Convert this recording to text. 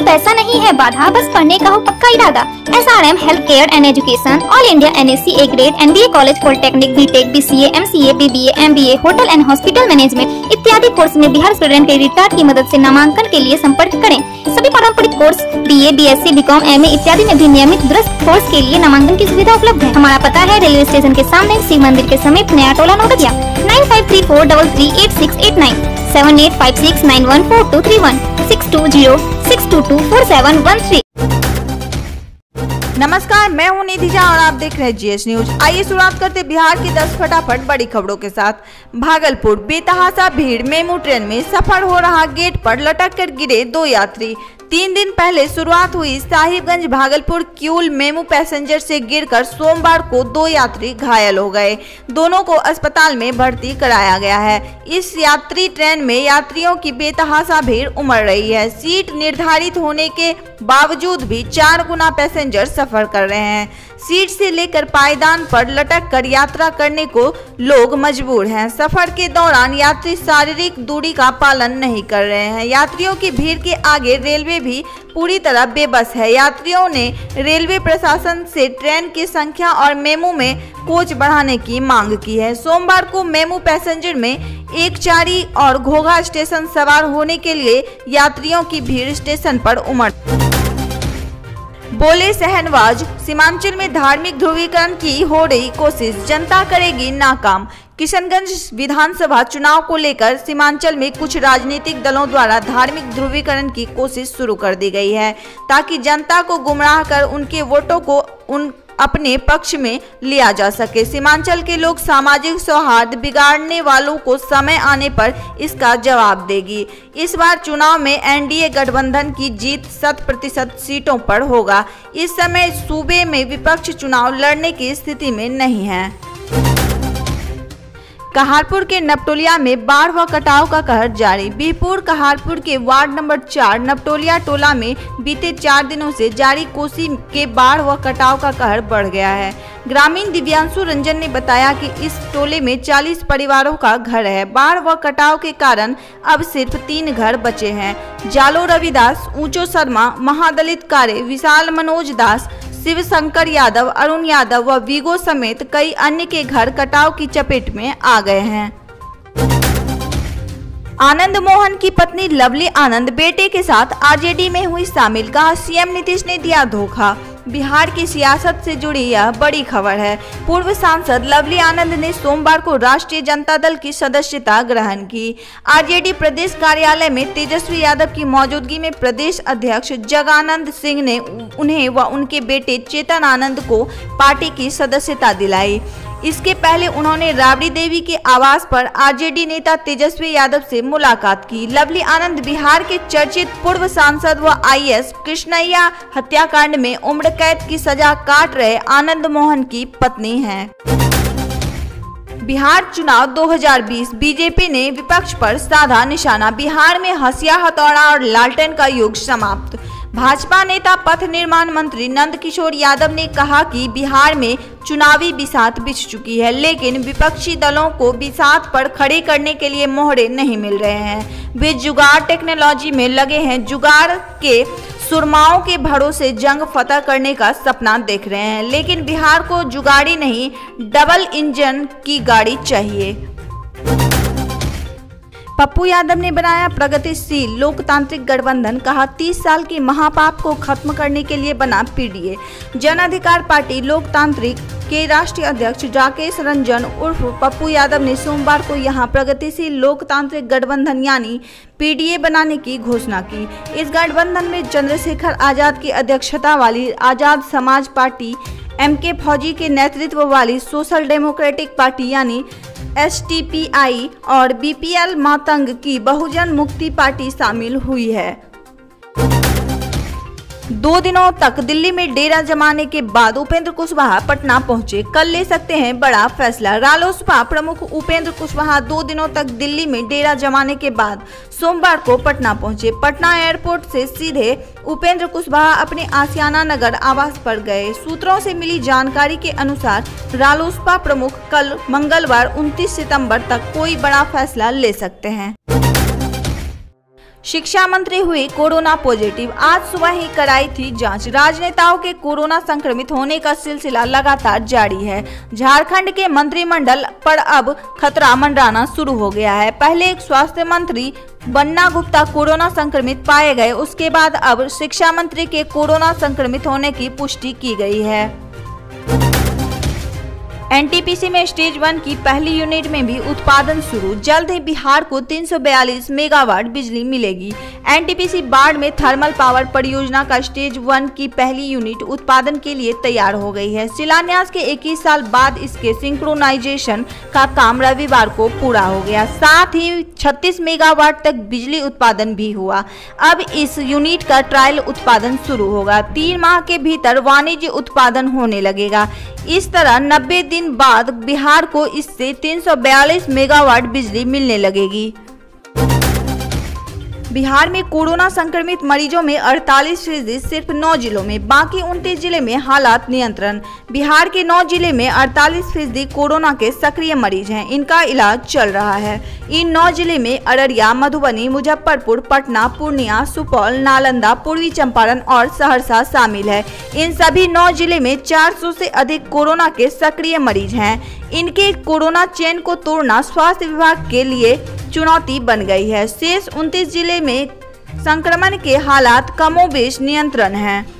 पैसा नहीं है बाधा, बस पढ़ने का हो पक्का इरादा। SRM health care and education, all India NSC A grade, MBA college polytechnic, BTech, BCA, MCA, BBA, MBA, hotel and hospital management इत्यादि कोर्स में बिहार स्टूडेंट क्रेडिट कार्ड की मदद से नामांकन के लिए संपर्क करें। सभी पारंपरिक course BA, BSc, BCom, MA इत्यादि में भी नियमित दुरुस्त कोर्स के लिए नामांकन की सुविधा उपलब्ध है। हमारा पता है रेलवे स्टेशन के सामने, शिव मंदिर के समीप, नया टोला, नौगढ़िया। 9534338689, 7856914231, 6206224713। नमस्कार, मैं हूं निधि झा और आप देख रहे हैं GS न्यूज। आइए शुरुआत करते बिहार की 10 फटाफट बड़ी खबरों के साथ। भागलपुर, बेतहाशा भीड़, मेमू ट्रेन में सफर हो रहा गेट पर लटक कर गिरे 2 यात्री। 3 दिन पहले शुरुआत हुई साहिबगंज भागलपुर किऊल मेमू पैसेंजर से गिरकर सोमवार को 2 यात्री घायल हो गए। दोनों को अस्पताल में भर्ती कराया गया है। इस यात्री ट्रेन में यात्रियों की बेतहाशा भीड़ उमड़ रही है। सीट निर्धारित होने के बावजूद भी 4 गुना पैसेंजर सफर कर रहे हैं। सीट से लेकर पायदान पर लटक कर यात्रा करने को लोग मजबूर हैं। सफर के दौरान यात्री शारीरिक दूरी का पालन नहीं कर रहे हैं। यात्रियों की भीड़ के आगे रेलवे भी पूरी तरह बेबस है। यात्रियों ने रेलवे प्रशासन से ट्रेन की संख्या और मेमू में कोच बढ़ाने की मांग की है। सोमवार को मेमू पैसेंजर में एकचारी और घोघा स्टेशन सवार होने के लिए यात्रियों की भीड़ स्टेशन पर उमड़। बोले शहनवाज, सीमांचल में धार्मिक ध्रुवीकरण की हो रही कोशिश जनता करेगी नाकाम। किशनगंज विधानसभा चुनाव को लेकर सीमांचल में कुछ राजनीतिक दलों द्वारा धार्मिक ध्रुवीकरण की कोशिश शुरू कर दी गई है, ताकि जनता को गुमराह कर उनके वोटों को अपने पक्ष में लिया जा सके। सीमांचल के लोग सामाजिक सौहार्द बिगाड़ने वालों को समय आने पर इसका जवाब देगी। इस बार चुनाव में NDA गठबंधन की जीत 100% सीटों पर होगा। इस समय सूबे में विपक्ष चुनाव लड़ने की स्थिति में नहीं है। कहारपुर के नपटोलिया में बाढ़ व कटाव का कहर जारी। बीरपुर कहारपुर के वार्ड नंबर 4 नपटोलिया टोला में बीते 4 दिनों से जारी कोसी के बाढ़ व कटाव का कहर बढ़ गया है। ग्रामीण दिव्यांशु रंजन ने बताया कि इस टोले में 40 परिवारों का घर है। बाढ़ व कटाव के कारण अब सिर्फ 3 घर बचे हैं। जालो रविदास, ऊंचो शर्मा, महादलित कारे, विशाल मनोज दास, शिव शंकर यादव, अरुण यादव व वीगो समेत कई अन्य के घर कटाव की चपेट में आ गए हैं। आनंद मोहन की पत्नी लवली आनंद बेटे के साथ RJD में हुई शामिल, कहा CM नीतीश ने दिया धोखा। बिहार की सियासत से जुड़ी यह बड़ी खबर है। पूर्व सांसद लवली आनंद ने सोमवार को राष्ट्रीय जनता दल की सदस्यता ग्रहण की। RJD प्रदेश कार्यालय में तेजस्वी यादव की मौजूदगी में प्रदेश अध्यक्ष जगानंद सिंह ने उन्हें व उनके बेटे चेतन आनंद को पार्टी की सदस्यता दिलाई। इसके पहले उन्होंने राबड़ी देवी के आवास पर RJD नेता तेजस्वी यादव से मुलाकात की। लवली आनंद बिहार के चर्चित पूर्व सांसद व IAS कृष्णैया हत्याकांड में उम्र कैद की सजा काट रहे आनंद मोहन की पत्नी हैं। बिहार चुनाव 2020, बीजेपी ने विपक्ष पर साधा निशाना। बिहार में हंसिया हथौड़ा और लालटेन का युग समाप्त। भाजपा नेता पथ निर्माण मंत्री नंद किशोर यादव ने कहा कि बिहार में चुनावी बिसात बिछ चुकी है, लेकिन विपक्षी दलों को बिसात पर खड़े करने के लिए मोहरे नहीं मिल रहे हैं। वे जुगाड़ टेक्नोलॉजी में लगे हैं। जुगाड़ के सुरमाओं के भरोसे जंग फतह करने का सपना देख रहे हैं, लेकिन बिहार को जुगाड़ी नहीं, डबल इंजन की गाड़ी चाहिए। पप्पू यादव ने बनाया प्रगतिशील लोकतांत्रिक गठबंधन, कहा 30 साल के महापाप को खत्म करने के लिए बना PDA। जन अधिकार पार्टी लोकतांत्रिक के राष्ट्रीय अध्यक्ष राकेश रंजन उर्फ पप्पू यादव ने सोमवार को यहां प्रगतिशील लोकतांत्रिक गठबंधन यानी PDA बनाने की घोषणा की। इस गठबंधन में चंद्रशेखर आजाद की अध्यक्षता वाली आजाद समाज पार्टी, MK फौजी के नेतृत्व वाली सोशल डेमोक्रेटिक पार्टी यानी STPI और BPL मातंग की बहुजन मुक्ति पार्टी शामिल हुई है। 2 दिनों तक दिल्ली में डेरा जमाने के बाद उपेंद्र कुशवाहा पटना पहुंचे। कल ले सकते हैं बड़ा फैसला। रालोसपा प्रमुख उपेंद्र कुशवाहा 2 दिनों तक दिल्ली में डेरा जमाने के बाद सोमवार को पटना पहुंचे। पटना एयरपोर्ट से सीधे उपेंद्र कुशवाहा अपने आशियाना नगर आवास पर गए। सूत्रों से मिली जानकारी के अनुसार रालोसपा प्रमुख कल मंगलवार 29 सितंबर तक कोई बड़ा फैसला ले सकते हैं। शिक्षा मंत्री हुई कोरोना पॉजिटिव, आज सुबह ही कराई थी जांच। राजनेताओं के कोरोना संक्रमित होने का सिलसिला लगातार जारी है। झारखंड के मंत्रिमंडल पर अब खतरा मंडराना शुरू हो गया है। पहले एक स्वास्थ्य मंत्री बन्ना गुप्ता कोरोना संक्रमित पाए गए, उसके बाद अब शिक्षा मंत्री के कोरोना संक्रमित होने की पुष्टि की गई है। एनटीपीसी में स्टेज 1 की पहली यूनिट में भी उत्पादन शुरू, जल्द ही बिहार को 342 मेगावाट बिजली मिलेगी। एनटीपीसी बाढ़ में थर्मल पावर परियोजना का स्टेज 1 की पहली यूनिट उत्पादन के लिए तैयार हो गई है। शिलान्यास के 21 साल बाद इसके सिंक्रोनाइजेशन का काम रविवार को पूरा हो गया, साथ ही 36 मेगावाट तक बिजली उत्पादन भी हुआ। अब इस यूनिट का ट्रायल उत्पादन शुरू होगा। 3 माह के भीतर वाणिज्य उत्पादन होने लगेगा। इस तरह 90 दिन बाद बिहार को इससे 342 मेगावाट बिजली मिलने लगेगी। बिहार में कोरोना संक्रमित मरीजों में 48% सिर्फ 9 जिलों में, बाकी 29 जिले में हालात नियंत्रण। बिहार के 9 जिले में 48% कोरोना के सक्रिय मरीज हैं, इनका इलाज चल रहा है। इन 9 जिले में अररिया, मधुबनी, मुजफ्फरपुर, पटना, पूर्णिया, सुपौल, नालंदा, पूर्वी चंपारण और सहरसा शामिल है। इन सभी 9 जिले में 400 से अधिक कोरोना के सक्रिय मरीज हैं। इनके कोरोना चेन को तोड़ना स्वास्थ्य विभाग के लिए चुनौती बन गई है। शेष 29 जिले में संक्रमण के हालात कमोबेश नियंत्रण हैं।